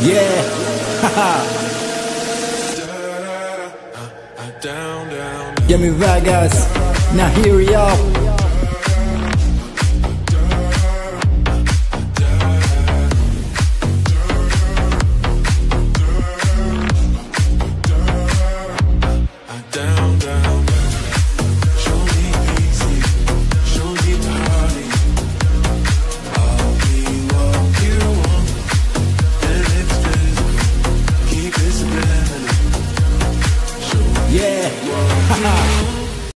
Yeah, haha. Get me Vegas, now here we are.